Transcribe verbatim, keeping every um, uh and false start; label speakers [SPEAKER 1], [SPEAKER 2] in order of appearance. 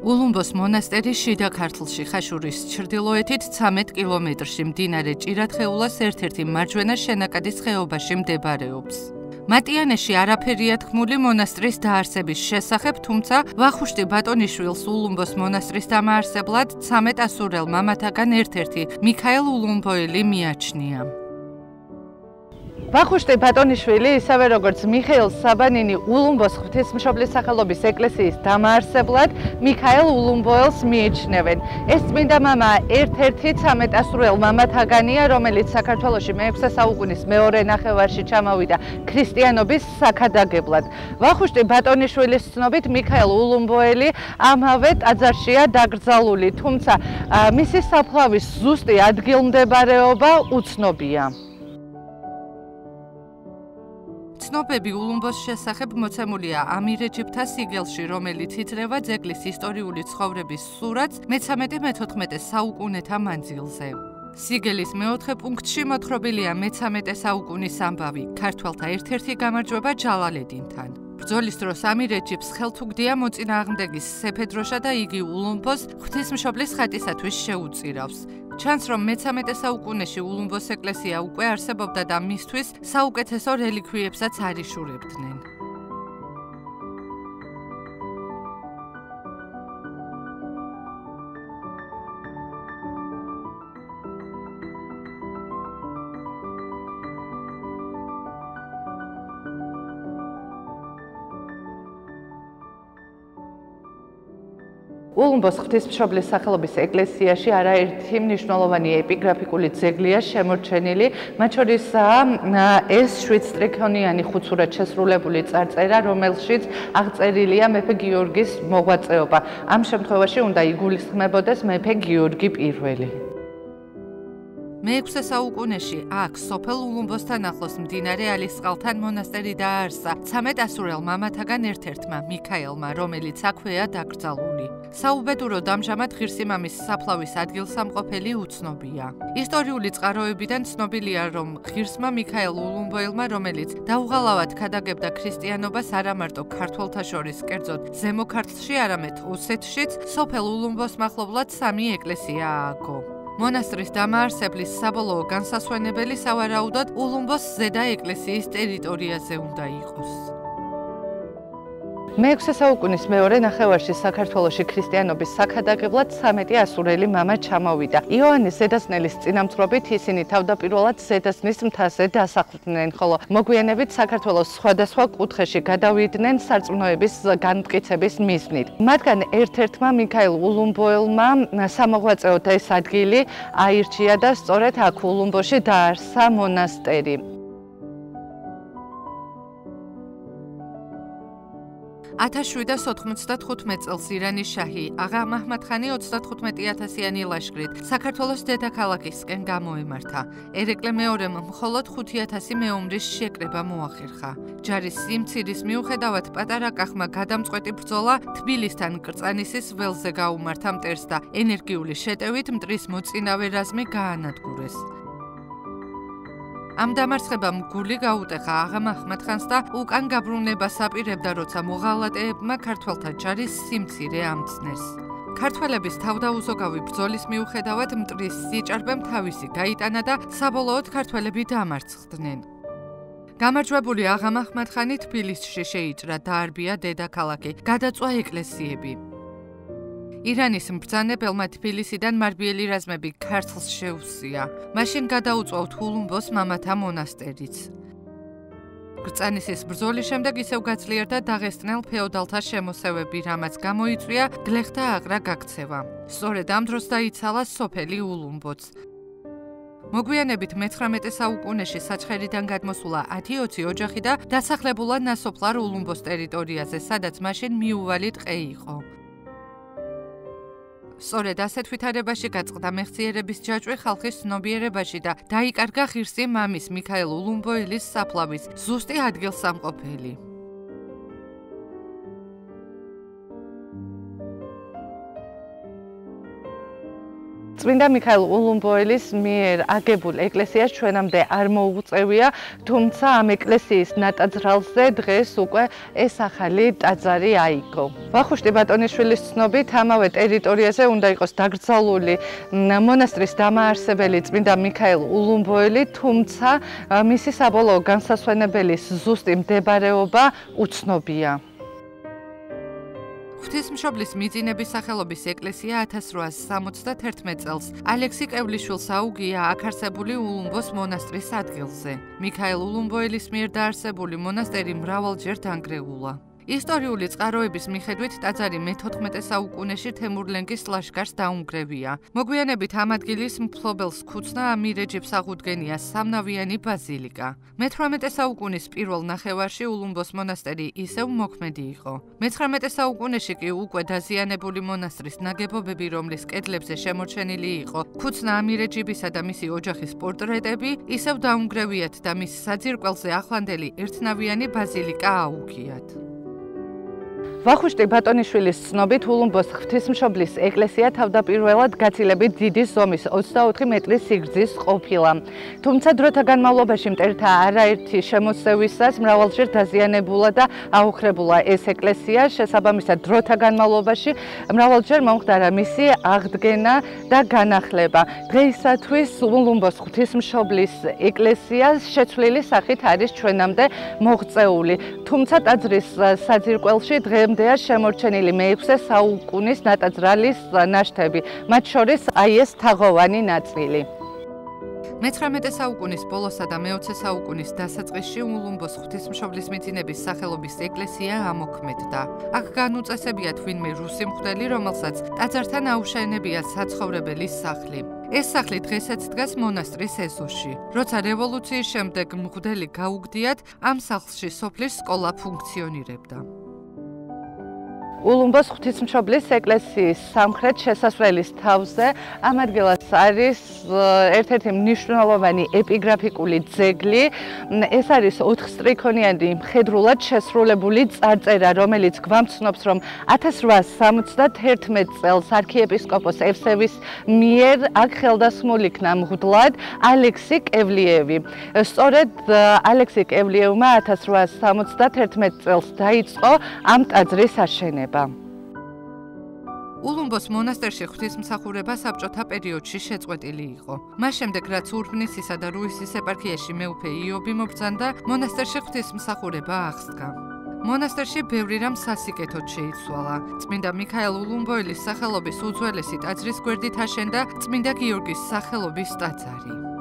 [SPEAKER 1] ულუმბოს მონასტერი შიდა ქართლში, ხაშურის ჩრდილოეთით ცამეტ კილომეტრში მდინარე ჭირათხეულას ერთ-ერთი მარჯვენა შენაკადის ხეობაში მდებარეობს. მატიანეში არაფერია თქმული მონასტრის დაარსების შესახებ, თუმცა ვახუშტი ბატონიშვილს ულუმბოს მონასტრის დამაარსებლად ცამეტ ასურელ მამათაგან ერთ-ერთი მიქაელ ულუმბოელი მიაჩნია.
[SPEAKER 2] ვახუშტი ბატონიშვილი, ისევე როგორც მიხეილ საბანინი ულუმბოს ღვთისმშობლის სახელობის ეკლესიის დამაარსებლად მიქაელ ულუმბოელს მიიჩნევენ. ეს წმინდა მამა ერთ-ერთი ცამეტ ასურელ მამათაგანია, რომელიც საქართველოში მეექვსე საუკუნის მეორე ნახევარში ჩამოვიდა ქრისტიანობის საქადაგებლად. ვახუშტი ბატონიშვილის ცნობით მიქაელ ულუმბოელი ამავე ტაძარშია დაკრძალული, თუმცა მისი საფლავის ზუსტი ადგილმდებარეობა უცნობია.
[SPEAKER 1] ცნობები ულუმბოს შესახებ მოცემულია ამირეჯიბთა სიგელში, რომელიც იძლევა ძეგლის ისტორიული ცხოვრების სურათს მეთორმეტე-მეთოთხმეტე საუკუნეთა მანძილზე. სიგელის მეოთხე პუნქტში მოთხრობილია მეთორმეტე საუკუნის ამბავი, ქართველთა ერთ-ერთი გამარჯვება ჯალალედინთან. ბრძოლის დროს ამირეჯიბს ხელთ უგდია მოწინააღმდეგის სეფედროშა და იგი ულუმბოს ღვთისმშობლის ხატისათვის შეუწირავს. ჩანს, რომ მეთორმეტე საუკუნეში ულუმბოს ეკლესია უკვე არსებობდა და მისთვის საუკეთესო რელიქვიებსაც არიშურებდნენ.
[SPEAKER 2] ულუმბოს ღვთისმშობლის სახელობის ეკლესიაში არაერთი მნიშვნელოვანი ეპიგრაფიკული ძეგლია შემორჩენილი, მათ შორისაა ეს შვიდსტრიქონიანი ხუცურად შესრულებული წარწერა, რომელშიც აღწერილია მეფე გიორგის მოღვაწეობა. ამ შემთხვევაში უნდა იგულისხმებოდეს მეფე გიორგი პირველი.
[SPEAKER 1] მეექვსე საუკუნეში აქ სოფელ ულუმბოსთან ახლოს მდინარე ალისყალთან მონასტერი დააარსა ცამეტ ასურელ მამათაგან ერთ-ერთმა მიქაელმა, რომელიც აქვეა დაკრძალული. საუბედუროდ ამჟამად ღირსიმამის საფლავის ადგილსამყოფელი უცნობია. ისტორიული წყაროებიდან ცნობილია, რომ ღირსმა მიქაელ ულუმბოელმა, რომელიც დაუღალავად ქადაგებდა ქრისტიანობას არამარტო ქართველთა შორის, კერძოდ ზემო ქართლში, არამედ ოსეთშიც, სოფელ ულუმბოს მახლობლად სამი ეკლესია ააგო. მონასტრის დამაარსებლის საბოლოო განსასვენებელი სავარაუდოდ ულუმბოს ზედა ეკლესიის ტერიტორიაზე უნდა იყოს.
[SPEAKER 2] მეექვსე საუკუნის მეორე ნახევარში საქართველოში ქრისტიანობის საქადაგებლად ცამეტი ასურელი მამა ჩამოვიდა. იოანე ზედაზნელის წინამძღვრობით ისინი თავდაპირველად ზედაზნის მთაზე დასახლდნენ, ხოლო მოგვიანებით საქართველოს სხვადასხვა კუთხეში გადავიდნენ სარწმუნოების განმტკიცების მიზნით. მათგან ერთ-ერთმა მიქაელ ულუმბოელმა სამოღვაწეოდ ეს ადგილი აირჩია და სწორედ აქ ულუმბოში დააარსა მონასტერი.
[SPEAKER 1] ათას შვიდას ოთხმოცდათხუთმეტ წელს ირანის შაჰი აღა მაჰმად-ხანი ოცდათხუთმეტიათასიანი ლაშქრით საქართველოს დედაქალაქისკენ გამოემართა. ერეკლე მეორემ მხოლოდ ხუთი ათასი მეომრის შეკრება მოახერხა. ჯარის სიმცირის მიუხედავად პატარა კახმა გადამწყვეტი ბრძოლა თბილისთან კრწანისის ველზე გაუმართა მტერს და ენერგიული შეტევით მტრის მოწინავე რაზმი გაანადგურეს. ამ დამარცხებამ გული გაუტეხა აღა მაჰმად-ხანს და უკან გაბრუნებას აპირებდა, როცა მოღალატეებმა ქართველთა ჯარის სიმცირე ამცნეს. ქართველების თავდაუზოგავი ბრძოლის მიუხედავად მტრის სიჭარბემ თავისი გაიტანა და საბოლოოდ ქართველები დამარცხდნენ. გამარჯვებული აღა მაჰმად-ხანი თბილისში შეიჭრა, დაარბია დედაქალაქი, გადაწვა ეკლესიები. ირანის მბრძანებელმა თბილისიდან მარბიელი რაზმები ქართლს შეუსია. მაშინ გადაუწვავთ ულუმბოს მამათა მონასტერიც. კრწანისის ბრძოლის შემდეგ ისევ გაძლიერდა დაღესტნელ ფეოდალთა შემოსევები, რამაც გამოიწვია გლეხთა აყრა გაქცევა. სწორედ ამ დროს დაიცალა სოფელი ულუმბოც. მოგვიანებით მეთვრამეტე საუკუნეში საჩხერიდან გადმოსულა ათი ოცი ოჯახი და დასახლებულა ნასოფლარ ულუმბოს ტერიტორიაზე, სადაც მაშინ მიუვალი ტყე იყო. სწორედ ასეთ ვითარებაში გაწყდა მეხსიერების ჯაჭვი ხალხის ცნობიერებაში და დაიკარგა ღირსი მამის მიქაელ ულუმბოელის საფლავის ზუსტი ადგილსამყოფელი.
[SPEAKER 2] წმინდა მიქაელ ულუმბოელის მიერ აგებულ ეკლესიას ჩვენამდე არ მოუღწევია, თუმცა ამ ეკლესიის ნატაძრალზე დღეს უკვე ეს ახალი ტაძარი აიგო. ვახუშტი ბატონიშვილის ცნობით, ამავე ტერიტორიაზე უნდა იყოს დაკრძალული მონასტრის დამაარსებელი წმინდა მიქაელ ულუმბოელი, თუმცა მისი საბოლოო განსასვენებელის ზუსტი მდებარეობა უცნობია.
[SPEAKER 1] ღვთისმშობლის მიძინების სახელობის ეკლესია ათას რვაას სამოცდათერთმეტ წელს ალექსი ყევლიშვილს აუგია აქ არსებული ულუმბოს მონასტრის ადგილზე. მიქაელ ულუმბოელის მიერ დაარსებული მონასტერი მრავალჯერ დანგრეულა. ისტორიული წყაროების მიხედვით ტაძარი მეთოთხმეტე საუკუნეში თემურლენგის ლაშქარს დაუნგრევია. მოგვიანებით ამ ადგილის მფლობელს ქუცნა ამირეჯიბს აღუდგენია სამნავიანი ბაზილიკა. მეთვრამეტე საუკუნის პირველ ნახევარში ულუმბოს მონასტერი ისევ მოქმედი იყო. მეცხრამეტე საუკუნეში კი უკვე დაზიანებული მონასტრის ნაგებობები, რომლის კედლებზე შემორჩენილი იყო ქუცნა ამირეჯიბისა და მისი ოჯახის პორტრეტები, ისევ დაუნგრევიათ და მის საძირკველზე ახლანდელი ერთნავიანი ბაზილიკა აუგიათ.
[SPEAKER 2] ვახუშტი ბატონიშვილის ცნობით, ულუმბოს ღვთისმშობლის ეკლესია თავდაპირველად გაცილებით დიდი ზომის ოცდაოთხი მეტრის სიგრძის ყოფილა. თუმცა დროთა განმავლობაში მტერთა არაერთი შემოსევისას მრავალჯერ დაზიანებულა და აუხრებულა ეს ეკლესია. შესაბამისად, დროთა განმავლობაში მრავალჯერ მომხდარა მისი აღდგენა და განახლება. დღეისათვის ულუმბოს ღვთისმშობლის ეკლესია შეცვლილი სახით არის ჩვენამდე მოღწეული. თუმცა ტაძრის საძირკველში დღემდე შემორჩენილი მეექვსე საუკუნის ნატაძრალის ნაშთები, მათ შორის აი ეს თაღოვანი ნაწილი.
[SPEAKER 1] მეცხრამეტე საუკუნის ბოლოსა და მეოცე საუკუნის დასაწყისში ულუმბოს ღვთისმშობლის მიძინების სახელობის ეკლესია ამოქმედდა. აქ განუწესებია თვინმე რუსი მღვდელი, რომელსაც ტაძართან აუშენებია საცხოვრებელი სახლი. ეს სახლი დღესაც დგას მონასტრის ეზოში. როცა რევოლუციის შემდეგ მღვდელი გაუგდიათ, ამ სახლში სოფლის სკოლა ფუნქციონირებდა.
[SPEAKER 2] ულუმბოს ღვთისმშობლის ეკლესიის სამხრეთ შესასვლელის თავზე ამ ადგილას არის ერთ-ერთი მნიშვნელოვანი ეპიგრაფიკული ძეგლი. ეს არის ოთხსტრიქონიანი მხედრულად შესრულებული წარწერა, რომელიც გვამცნობს, რომ ათას რვაას სამოცდათერთმეტ წელს არქიეპისკოპოს ევსევის მიერ აქ ხელდასმულ იქნა მღვდლად ალექსი ყევლიევი. სწორედ ალექსი ყევლიევმა ათას რვაას სამოცდათერთმეტ წელს დაიწყო ამ ტაძრის აშენება.
[SPEAKER 1] ულუმბოს მონასტერში ღვთისმსახურება საბჭოთა პერიოდში შეწყვეტილი იყო. მას შემდეგ, რაც ურბნისისა და რუისის ეპარქიაში მეუფე იობი მობრძანდა, მონასტერში ღვთისმსახურება აღსდგა. მონასტერში ბევრი რამ სასიკეთოდ შეიცვალა. წმინდა მიქაელ ულუმბოელის სახელობის უძველესი ტაძრის გვერდით აშენდა წმინდა გიორგის სახელობის ტაძარი.